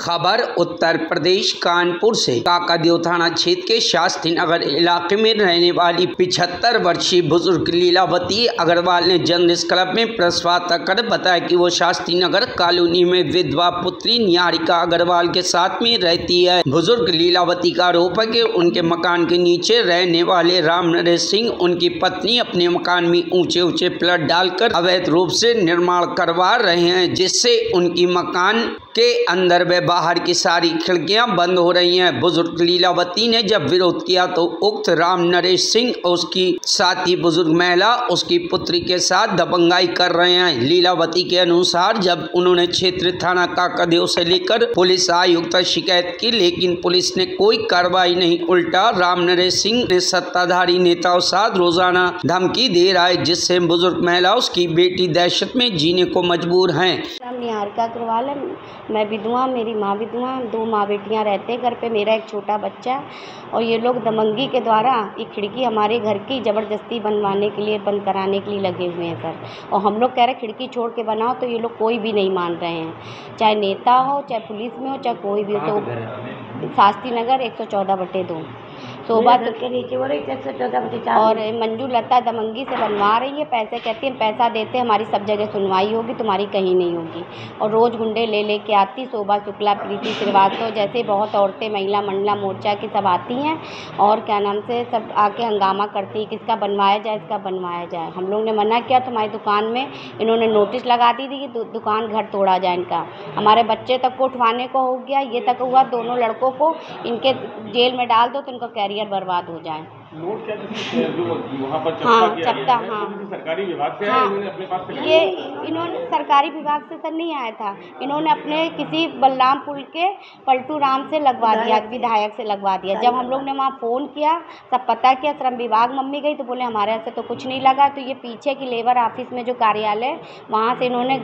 खबर उत्तर प्रदेश कानपुर से। काकदेव थाना क्षेत्र के शास्त्री नगर इलाके में रहने वाली 75 वर्षीय बुजुर्ग लीलावती अग्रवाल ने जर्नलिस्ट क्लब में प्रेस वार्ता कर बताया कि वो शास्त्री नगर कॉलोनी में विधवा पुत्री निहारिका अग्रवाल के साथ में रहती है। बुजुर्ग लीलावती का आरोप है कि उनके मकान के नीचे रहने वाले राम नरेश सिंह उनकी पत्नी अपने मकान में ऊंचे ऊंचे प्लट डालकर अवैध रूप से निर्माण करवा रहे हैं, जिससे उनकी मकान के अंदर व बाहर की सारी खिड़कियां बंद हो रही हैं। बुजुर्ग लीलावती ने जब विरोध किया तो उक्त राम नरेश सिंह और उसकी साथी बुजुर्ग महिला उसकी पुत्री के साथ दबंगाई कर रहे हैं। लीलावती के अनुसार जब उन्होंने क्षेत्रीय थाना काकदेव से लेकर पुलिस आयुक्त तक शिकायत की, लेकिन पुलिस ने कोई कार्रवाई नहीं। उल्टा राम नरेश सिंह ने सत्ताधारी नेताओं साथ रोजाना धमकी दे रहा है, जिससे बुजुर्ग महिला उसकी बेटी दहशत में जीने को मजबूर हैं। निहारिका अग्रवाल है, मैं विधवा, मेरी माँ विधवा, 2 माँ बेटियाँ रहते हैं घर पे, मेरा एक छोटा बच्चा है। और ये लोग दबंगी के द्वारा ये खिड़की हमारे घर की ज़बरदस्ती बनवाने के लिए, बंद कराने के लिए लगे हुए हैं सर। और हम लोग कह रहे हैं खिड़की छोड़ के बनाओ, तो ये लोग कोई भी नहीं मान रहे हैं, चाहे नेता हो, चाहे पुलिस में हो, चाहे कोई भी हो। तो शास्त्री नगर 114/2 शोभा के नीचे हो रही 114/4 और मंजू लता दमंगी से बनवा रही है। पैसे कहती है पैसा देते हमारी सब जगह सुनवाई होगी, तुम्हारी कहीं नहीं होगी। और रोज़ गुंडे ले लेके आती, शोभा शुक्ला, प्रीति श्रीवास्तव जैसे बहुत औरतें, महिला मंडला मोर्चा की सब आती हैं और क्या नाम से सब आके हंगामा करती है, किसका बनवाया जाए, इसका बनवाया जाए। हम लोग ने मना किया तो हमारी दुकान में इन्होंने नोटिस लगा दी थी कि दुकान घर तोड़ा जाए इनका। हमारे बच्चे तक को उठवाने को हो गया, ये तक हुआ दोनों लड़कों को इनके जेल में डाल दो तो इनका कैरियर बर्बाद हो जाए। नोट क्या जो वहाँ पर चप्पा सरकारी विभाग से इन्होंने अपने पास से ये इन्होंने सरकारी विभाग से सर नहीं आया था, इन्होंने अपने किसी बलरामपुर के पलटू राम से लगवा दिया, विधायक से लगवा दिया। जब हम लोग ने वहाँ फ़ोन किया, सब पता किया, श्रम विभाग मम्मी गई तो बोले हमारे यहाँ से तो कुछ नहीं लगा। तो ये पीछे की लेबर ऑफिस में जो कार्यालय, वहाँ से इन्होंने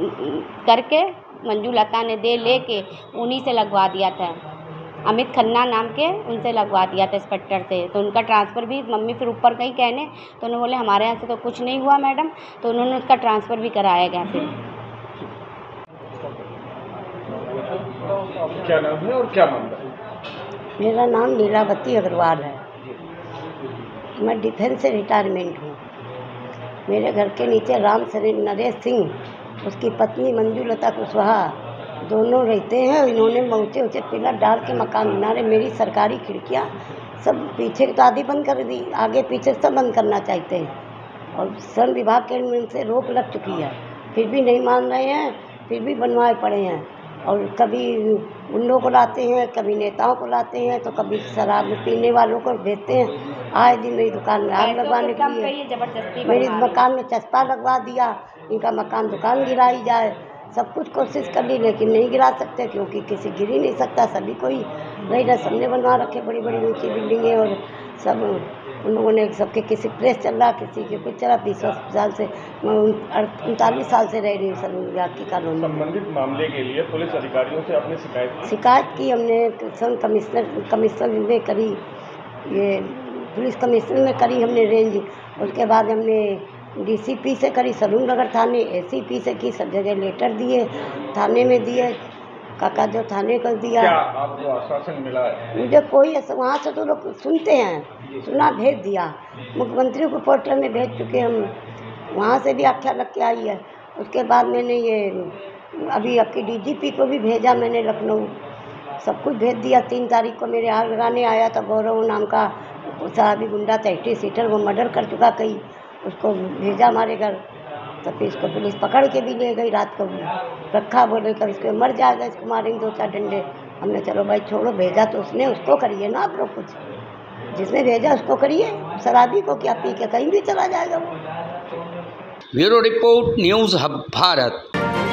करके मंजू लता ने लेके उन्हीं से लगवा दिया था, अमित खन्ना नाम के, उनसे लगवा दिया था इंस्पेक्टर से। तो उनका ट्रांसफ़र भी मम्मी फिर ऊपर गई कहने, तो उन्होंने बोले हमारे यहाँ से तो कुछ नहीं हुआ मैडम, तो उन्होंने उसका ट्रांसफ़र भी कराया गया। फिर क्या नाम है और क्या मामला है? मेरा नाम लीलावती अग्रवाल है, मैं डिफेंस से रिटायरमेंट हूँ। मेरे घर के नीचे राम नरेश सिंह, उसकी पत्नी मंजू लता कुशवाहा दोनों रहते हैं। इन्होंने ऊँचे ऊँचे पिलर डाल के मकान बना रहे। मेरी सरकारी खिड़कियाँ सब पीछे तो आधी बंद कर दी, आगे पीछे सब बंद करना चाहते हैं। और श्रम विभाग के से रोक लग चुकी है, फिर भी नहीं मान रहे हैं, फिर भी बनवाए पड़े हैं। और कभी गुंडों को लाते हैं, कभी नेताओं को लाते हैं, तो कभी शराब पीने वालों को भेजते हैं। आए दिन मेरी दुकान में आग लगवाने के लिए, मेरी मकान में चस्पा लगवा दिया, इनका मकान दुकान गिराई जाए। सब कुछ कोशिश कर ली लेकिन नहीं गिरा सकते, क्योंकि किसी गिर ही नहीं सकता, सभी कोई नहीं रहा। सबने बनवा रखे बड़ी बड़ी ऊँची बिल्डिंगें, और सब उन लोगों ने सबके किसी प्रेस चल रहा, किसी के कुछ चला। 20 साल से 39 साल से रह रही हूँ सर विभाग की कॉलोनी। संबंधित मामले के लिए पुलिस अधिकारियों से आपने शिकायत की हमने, कमिश्नर ने करी, ये पुलिस कमिश्नर ने करी हमने रेंज। उसके बाद हमने DCP से करी, सलून नगर थाने, ACP से की, सब जगह लेटर दिए, थाने में दिए, काकदेव थाने कर दिया। क्या आपको आश्वासन मिला है? मुझे कोई वहाँ से तो लोग सुनते हैं, सुना, भेज दिया, मुख्यमंत्री को पोर्टल में भेज चुके हम, वहाँ से भी आख्या लग के आई है। उसके बाद मैंने ये अभी आपकी DGP को भी भेजा मैंने, लखनऊ, सब कुछ भेज दिया। 3 तारीख को मेरे आग लगाने आया था, गौरव नाम का साहबी गुंडा था, 80 सीटर, वो मर्डर कर चुका कई, उसको भेजा हमारे घर। तो फिर इसको पुलिस पकड़ के भी ले गई, रात को रखा, बोले कर इसको मर जाएगा, इसको मारेंगे 2-4 डंडे। हमने चलो भाई छोड़ो, भेजा तो उसने, उसको करिए ना आप लोग, कुछ जिसने भेजा उसको करिए, शराबी को क्या पी के कहीं भी चला जाएगा वो। Bureau report, news hub Bharat.